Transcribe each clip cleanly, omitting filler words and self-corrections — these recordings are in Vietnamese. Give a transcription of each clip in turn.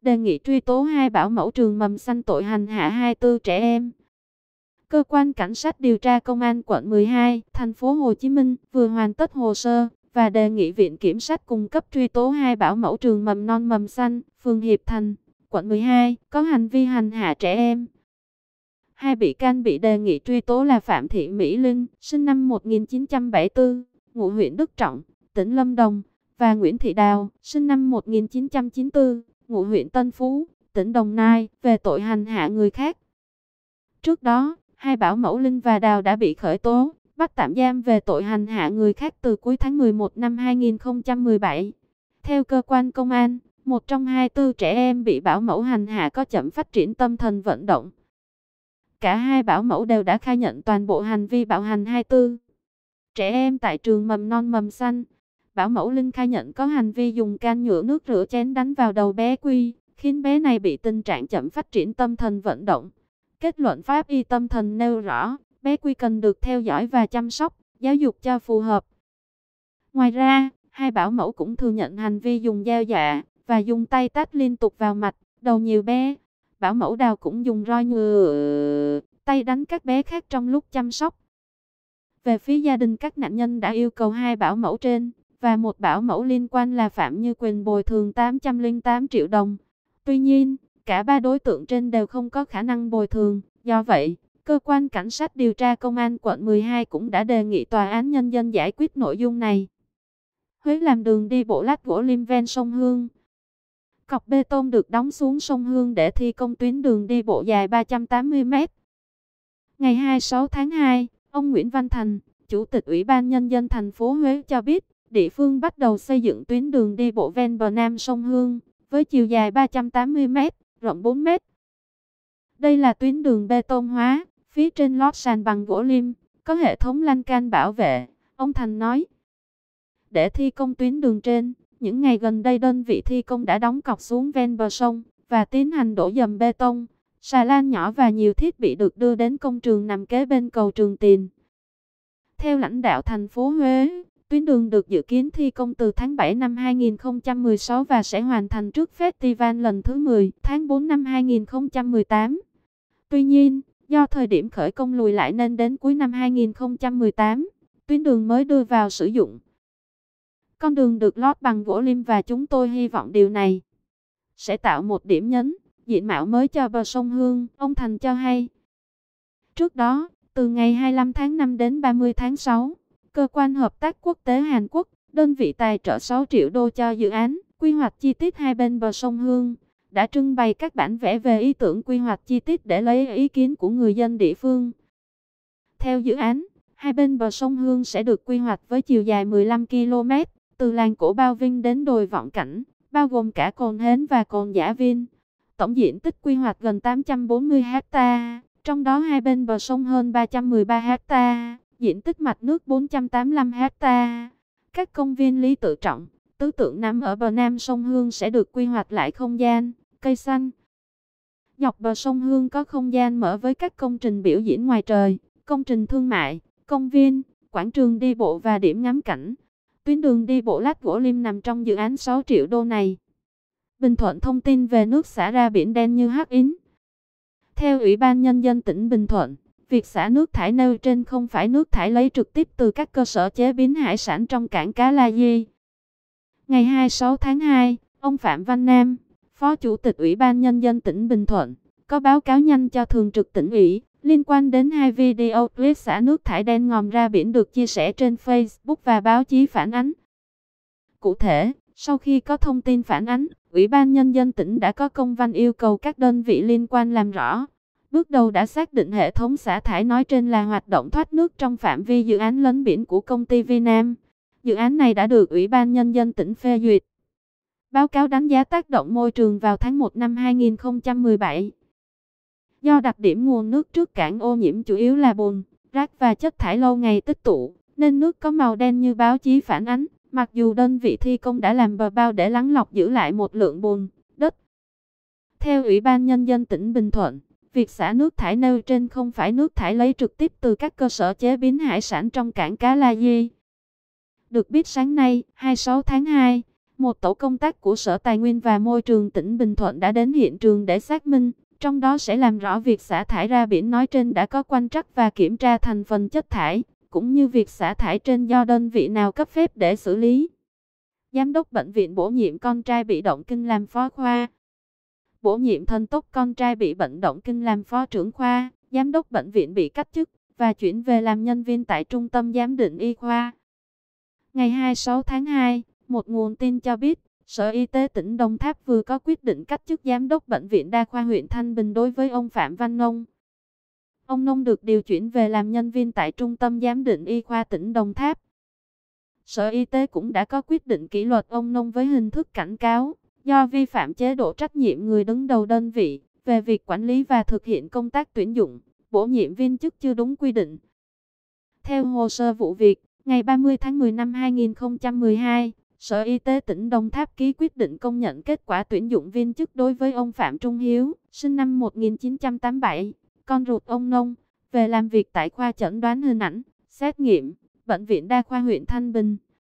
đề nghị truy tố hai bảo mẫu trường mầm xanh tội hành hạ 24 trẻ em. Cơ quan cảnh sát điều tra công an quận 12, thành phố Hồ Chí Minh vừa hoàn tất hồ sơ và đề nghị Viện Kiểm sát cung cấp truy tố hai bảo mẫu trường mầm non Mầm Xanh, phường Hiệp Thành, quận 12, có hành vi hành hạ trẻ em. Hai bị can bị đề nghị truy tố là Phạm Thị Mỹ Linh, sinh năm 1974, ngụ huyện Đức Trọng, tỉnh Lâm Đồng, và Nguyễn Thị Đào, sinh năm 1994, ngụ huyện Tân Phú, tỉnh Đồng Nai, về tội hành hạ người khác. Trước đó, hai bảo mẫu Linh và Đào đã bị khởi tố, bắt tạm giam về tội hành hạ người khác từ cuối tháng 11 năm 2017. Theo cơ quan công an, một trong 24 trẻ em bị bảo mẫu hành hạ có chậm phát triển tâm thần vận động. Cả hai bảo mẫu đều đã khai nhận toàn bộ hành vi bạo hành 24 trẻ em tại trường mầm non Mầm Xanh. Bảo mẫu Linh khai nhận có hành vi dùng can nhựa nước rửa chén đánh vào đầu bé Quy, khiến bé này bị tình trạng chậm phát triển tâm thần vận động. Kết luận pháp y tâm thần nêu rõ, bé Quy cần được theo dõi và chăm sóc, giáo dục cho phù hợp. Ngoài ra, hai bảo mẫu cũng thừa nhận hành vi dùng dao dọa và dùng tay tát liên tục vào mặt, đầu nhiều bé. Bảo mẫu Đào cũng dùng roi nhựa tay đánh các bé khác trong lúc chăm sóc. Về phía gia đình các nạn nhân đã yêu cầu hai bảo mẫu trên và một bảo mẫu liên quan là Phạm Như Quỳnh bồi thường 808 triệu đồng. Tuy nhiên, cả ba đối tượng trên đều không có khả năng bồi thường. Do vậy, cơ quan cảnh sát điều tra công an quận 12 cũng đã đề nghị tòa án nhân dân giải quyết nội dung này. Huế làm đường đi bộ lát gỗ lim ven sông Hương. Cọc bê tông được đóng xuống sông Hương để thi công tuyến đường đi bộ dài 380 m. Ngày 26 tháng 2, ông Nguyễn Văn Thành, Chủ tịch Ủy ban Nhân dân thành phố Huế cho biết, địa phương bắt đầu xây dựng tuyến đường đi bộ ven bờ nam sông Hương, với chiều dài 380 m, rộng 4 m. Đây là tuyến đường bê tông hóa, phía trên lót sàn bằng gỗ lim, có hệ thống lan can bảo vệ, ông Thành nói. Để thi công tuyến đường trên, những ngày gần đây đơn vị thi công đã đóng cọc xuống ven bờ sông và tiến hành đổ dầm bê tông, xà lan nhỏ và nhiều thiết bị được đưa đến công trường nằm kế bên cầu Trường Tiền. Theo lãnh đạo thành phố Huế, tuyến đường được dự kiến thi công từ tháng 7 năm 2016 và sẽ hoàn thành trước Festival lần thứ 10 tháng 4 năm 2018. Tuy nhiên, do thời điểm khởi công lùi lại nên đến cuối năm 2018, tuyến đường mới đưa vào sử dụng. Con đường được lót bằng gỗ lim và chúng tôi hy vọng điều này sẽ tạo một điểm nhấn, diện mạo mới cho bờ sông Hương, ông Thành cho hay. Trước đó, từ ngày 25 tháng 5 đến 30 tháng 6, Cơ quan Hợp tác Quốc tế Hàn Quốc, đơn vị tài trợ 6 triệu đô cho dự án quy hoạch chi tiết hai bên bờ sông Hương, đã trưng bày các bản vẽ về ý tưởng quy hoạch chi tiết để lấy ý kiến của người dân địa phương. Theo dự án, hai bên bờ sông Hương sẽ được quy hoạch với chiều dài 15 km, từ làng cổ Bao Vinh đến đồi Vọng Cảnh, bao gồm cả Cồn Hến và Cồn Dã Viên. Tổng diện tích quy hoạch gần 840 ha, trong đó hai bên bờ sông hơn 313 ha, diện tích mặt nước 485 ha. Các công viên Lý Tự Trọng, Tứ Tượng nằm ở bờ nam sông Hương sẽ được quy hoạch lại không gian, cây xanh. Dọc bờ sông Hương có không gian mở với các công trình biểu diễn ngoài trời, công trình thương mại, công viên, quảng trường đi bộ và điểm ngắm cảnh. Tuyến đường đi bộ lát gỗ lim nằm trong dự án 6 triệu đô này. Bình Thuận thông tin về nước xả ra biển đen như hắc ính. Theo Ủy ban Nhân dân tỉnh Bình Thuận, việc xả nước thải nêu trên không phải nước thải lấy trực tiếp từ các cơ sở chế biến hải sản trong cảng cá La Di. Ngày 26 tháng 2, ông Phạm Văn Nam, Phó Chủ tịch Ủy ban Nhân dân tỉnh Bình Thuận, có báo cáo nhanh cho Thường trực Tỉnh ủy liên quan đến hai video clip xả nước thải đen ngòm ra biển được chia sẻ trên Facebook và báo chí phản ánh. Cụ thể, sau khi có thông tin phản ánh, Ủy ban Nhân dân tỉnh đã có công văn yêu cầu các đơn vị liên quan làm rõ. Bước đầu đã xác định hệ thống xả thải nói trên là hoạt động thoát nước trong phạm vi dự án lấn biển của công ty Vinam. Dự án này đã được Ủy ban Nhân dân tỉnh phê duyệt. Báo cáo đánh giá tác động môi trường vào tháng 1 năm 2017. Do đặc điểm nguồn nước trước cảng ô nhiễm chủ yếu là bùn, rác và chất thải lâu ngày tích tụ, nên nước có màu đen như báo chí phản ánh. Mặc dù đơn vị thi công đã làm bờ bao để lắng lọc giữ lại một lượng bùn, đất. Theo Ủy ban Nhân dân tỉnh Bình Thuận, việc xả nước thải nêu trên không phải nước thải lấy trực tiếp từ các cơ sở chế biến hải sản trong cảng cá La Di. Được biết sáng nay, 26 tháng 2, Một tổ công tác của Sở Tài nguyên và Môi trường tỉnh Bình Thuận đã đến hiện trường để xác minh, trong đó sẽ làm rõ việc xả thải ra biển nói trên đã có quan trắc và kiểm tra thành phần chất thải, cũng như việc xả thải trên do đơn vị nào cấp phép để xử lý. Giám đốc bệnh viện bổ nhiệm con trai bị động kinh làm phó khoa. Bổ nhiệm thần tốc con trai bị bệnh động kinh làm phó trưởng khoa. Giám đốc bệnh viện bị cách chức và chuyển về làm nhân viên tại trung tâm giám định y khoa. Ngày 26 tháng 2, một nguồn tin cho biết, Sở Y tế tỉnh Đồng Tháp vừa có quyết định cách chức giám đốc bệnh viện đa khoa huyện Thanh Bình đối với ông Phạm Văn Nông. Ông Nông được điều chuyển về làm nhân viên tại trung tâm giám định y khoa tỉnh Đồng Tháp. Sở Y tế cũng đã có quyết định kỷ luật ông Nông với hình thức cảnh cáo, do vi phạm chế độ trách nhiệm người đứng đầu đơn vị, về việc quản lý và thực hiện công tác tuyển dụng, bổ nhiệm viên chức chưa đúng quy định. Theo hồ sơ vụ việc, ngày 30 tháng 10 năm 2012, Sở Y tế tỉnh Đồng Tháp ký quyết định công nhận kết quả tuyển dụng viên chức đối với ông Phạm Trung Hiếu, sinh năm 1987, con ruột ông Nông, về làm việc tại khoa chẩn đoán hình ảnh, xét nghiệm, Bệnh viện Đa khoa huyện Thanh Bình.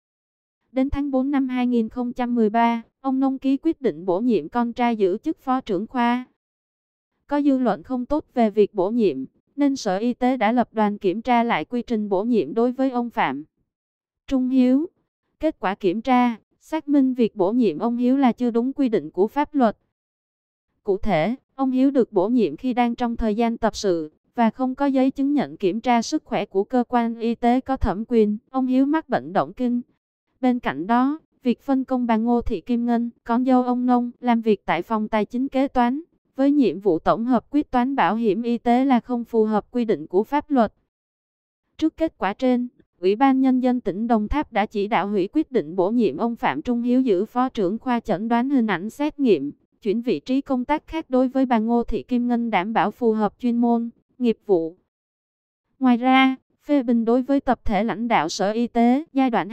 Đến tháng 4 năm 2013, ông Nông ký quyết định bổ nhiệm con trai giữ chức phó trưởng khoa. Có dư luận không tốt về việc bổ nhiệm, nên Sở Y tế đã lập đoàn kiểm tra lại quy trình bổ nhiệm đối với ông Phạm Trung Hiếu. Kết quả kiểm tra, xác minh việc bổ nhiệm ông Hiếu là chưa đúng quy định của pháp luật. Cụ thể, ông Hiếu được bổ nhiệm khi đang trong thời gian tập sự, và không có giấy chứng nhận kiểm tra sức khỏe của cơ quan y tế có thẩm quyền. Ông Hiếu mắc bệnh động kinh. Bên cạnh đó, việc phân công bà Ngô Thị Kim Ngân, con dâu ông Nông, làm việc tại phòng tài chính kế toán, với nhiệm vụ tổng hợp quyết toán bảo hiểm y tế là không phù hợp quy định của pháp luật. Trước kết quả trên, Ủy ban Nhân dân tỉnh Đồng Tháp đã chỉ đạo hủy quyết định bổ nhiệm ông Phạm Trung Hiếu giữ phó trưởng khoa chẩn đoán hình ảnh xét nghiệm, chuyển vị trí công tác khác đối với bà Ngô Thị Kim Ngân đảm bảo phù hợp chuyên môn, nghiệp vụ. Ngoài ra, phê bình đối với tập thể lãnh đạo Sở Y tế giai đoạn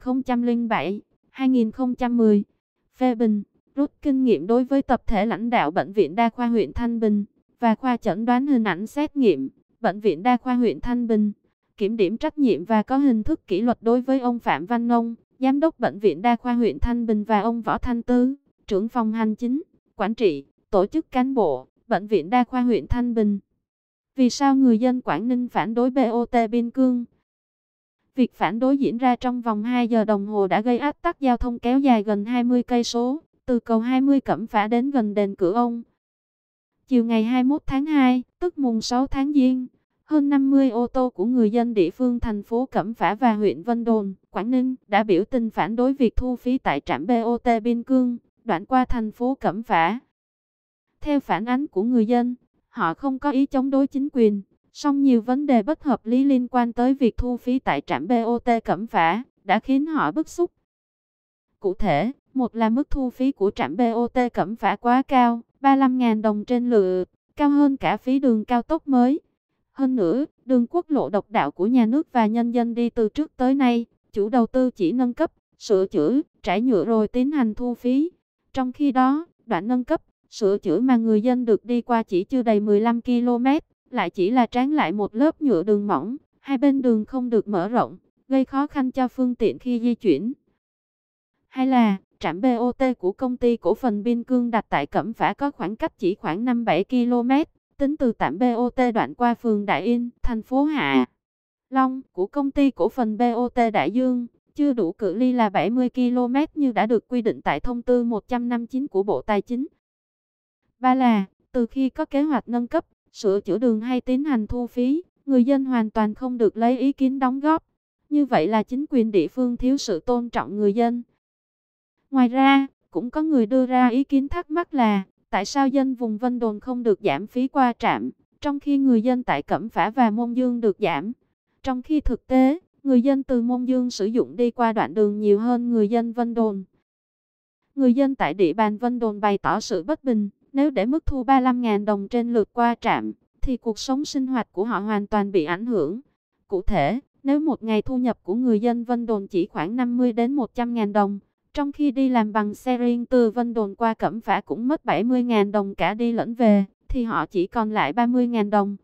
2007-2010, phê bình, rút kinh nghiệm đối với tập thể lãnh đạo Bệnh viện Đa khoa huyện Thanh Bình và khoa chẩn đoán hình ảnh xét nghiệm, Bệnh viện Đa khoa huyện Thanh Bình, kiểm điểm trách nhiệm và có hình thức kỷ luật đối với ông Phạm Văn Nông, Giám đốc Bệnh viện Đa khoa huyện Thanh Bình và ông Võ Thanh Tứ, trưởng phòng hành chính, quản trị, tổ chức cán bộ, Bệnh viện Đa khoa huyện Thanh Bình. Vì sao người dân Quảng Ninh phản đối BOT Biên Cương? Việc phản đối diễn ra trong vòng 2 giờ đồng hồ đã gây ách tắc giao thông kéo dài gần 20 cây số, từ cầu 20 Cẩm Phả đến gần đền Cửa Ông. Chiều ngày 21 tháng 2, tức mùng 6 tháng Giêng, hơn 50 ô tô của người dân địa phương thành phố Cẩm Phả và huyện Vân Đồn, Quảng Ninh đã biểu tình phản đối việc thu phí tại trạm BOT Biên Cương, đoạn qua thành phố Cẩm Phả. Theo phản ánh của người dân, họ không có ý chống đối chính quyền, song nhiều vấn đề bất hợp lý liên quan tới việc thu phí tại trạm BOT Cẩm Phả đã khiến họ bức xúc. Cụ thể, một là mức thu phí của trạm BOT Cẩm Phả quá cao, 35.000 đồng trên lượt, cao hơn cả phí đường cao tốc mới. Hơn nữa, đường quốc lộ độc đạo của nhà nước và nhân dân đi từ trước tới nay, chủ đầu tư chỉ nâng cấp, sửa chữa, trải nhựa rồi tiến hành thu phí. Trong khi đó, đoạn nâng cấp, sửa chữa mà người dân được đi qua chỉ chưa đầy 15 km, lại chỉ là tráng lại một lớp nhựa đường mỏng, hai bên đường không được mở rộng, gây khó khăn cho phương tiện khi di chuyển. Hay là, trạm BOT của công ty cổ phần Biên Cương đặt tại Cẩm Phả có khoảng cách chỉ khoảng 5-7 km, tính từ trạm BOT đoạn qua phường Đại Yên, thành phố Hạ Long của công ty cổ phần BOT Đại Dương, chưa đủ cự ly là 70 km như đã được quy định tại thông tư 159 của Bộ Tài chính. Ba là, từ khi có kế hoạch nâng cấp, sửa chữa đường hay tiến hành thu phí, người dân hoàn toàn không được lấy ý kiến đóng góp. Như vậy là chính quyền địa phương thiếu sự tôn trọng người dân. Ngoài ra, cũng có người đưa ra ý kiến thắc mắc là, tại sao dân vùng Vân Đồn không được giảm phí qua trạm, trong khi người dân tại Cẩm Phả và Môn Dương được giảm. Trong khi thực tế, người dân từ Môn Dương sử dụng đi qua đoạn đường nhiều hơn người dân Vân Đồn. Người dân tại địa bàn Vân Đồn bày tỏ sự bất bình, nếu để mức thu 35.000 đồng trên lượt qua trạm, thì cuộc sống sinh hoạt của họ hoàn toàn bị ảnh hưởng. Cụ thể, nếu một ngày thu nhập của người dân Vân Đồn chỉ khoảng 50 đến 100.000 đồng, trong khi đi làm bằng xe riêng từ Vân Đồn qua Cẩm Phả cũng mất 70.000 đồng cả đi lẫn về, thì họ chỉ còn lại 30.000 đồng.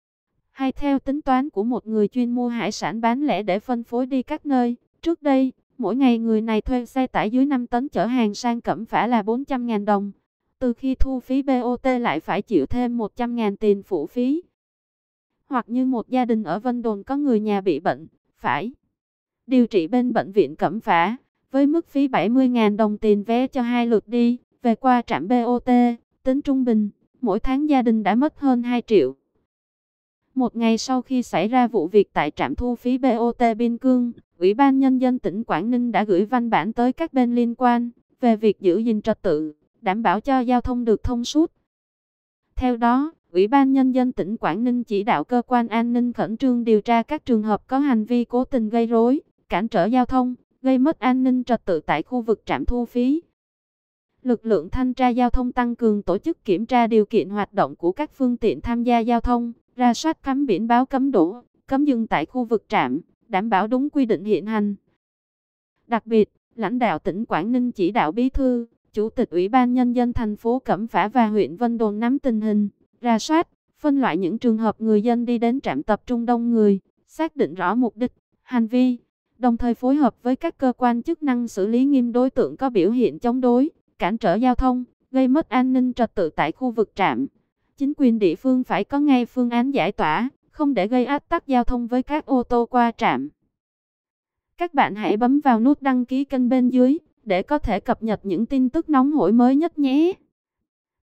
Hay theo tính toán của một người chuyên mua hải sản bán lẻ để phân phối đi các nơi, trước đây, Mỗi ngày người này thuê xe tải dưới 5 tấn chở hàng sang Cẩm Phả là 400.000 đồng. Từ khi thu phí BOT lại phải chịu thêm 100.000 tiền phụ phí. Hoặc như một gia đình ở Vân Đồn có người nhà bị bệnh, phải điều trị bên bệnh viện Cẩm Phả, với mức phí 70.000 đồng tiền vé cho 2 lượt đi, về qua trạm BOT, tính trung bình, mỗi tháng gia đình đã mất hơn 2 triệu. Một ngày sau khi xảy ra vụ việc tại trạm thu phí BOT Biên Cương, Ủy ban Nhân dân tỉnh Quảng Ninh đã gửi văn bản tới các bên liên quan về việc giữ gìn trật tự, đảm bảo cho giao thông được thông suốt. Theo đó, Ủy ban Nhân dân tỉnh Quảng Ninh chỉ đạo cơ quan an ninh khẩn trương điều tra các trường hợp có hành vi cố tình gây rối, cản trở giao thông, gây mất an ninh trật tự tại khu vực trạm thu phí. Lực lượng thanh tra giao thông tăng cường tổ chức kiểm tra điều kiện hoạt động của các phương tiện tham gia giao thông, rà soát cắm biển báo cấm đỗ, cấm dừng tại khu vực trạm, đảm bảo đúng quy định hiện hành. Đặc biệt, lãnh đạo tỉnh Quảng Ninh chỉ đạo Bí thư, Chủ tịch Ủy ban Nhân dân thành phố Cẩm Phả và huyện Vân Đồn nắm tình hình, rà soát, phân loại những trường hợp người dân đi đến trạm tập trung đông người, xác định rõ mục đích, hành vi, đồng thời phối hợp với các cơ quan chức năng xử lý nghiêm đối tượng có biểu hiện chống đối, cản trở giao thông, gây mất an ninh trật tự tại khu vực trạm. Chính quyền địa phương phải có ngay phương án giải tỏa, không để gây ách tắc giao thông với các ô tô qua trạm. Các bạn hãy bấm vào nút đăng ký kênh bên dưới để có thể cập nhật những tin tức nóng hổi mới nhất nhé.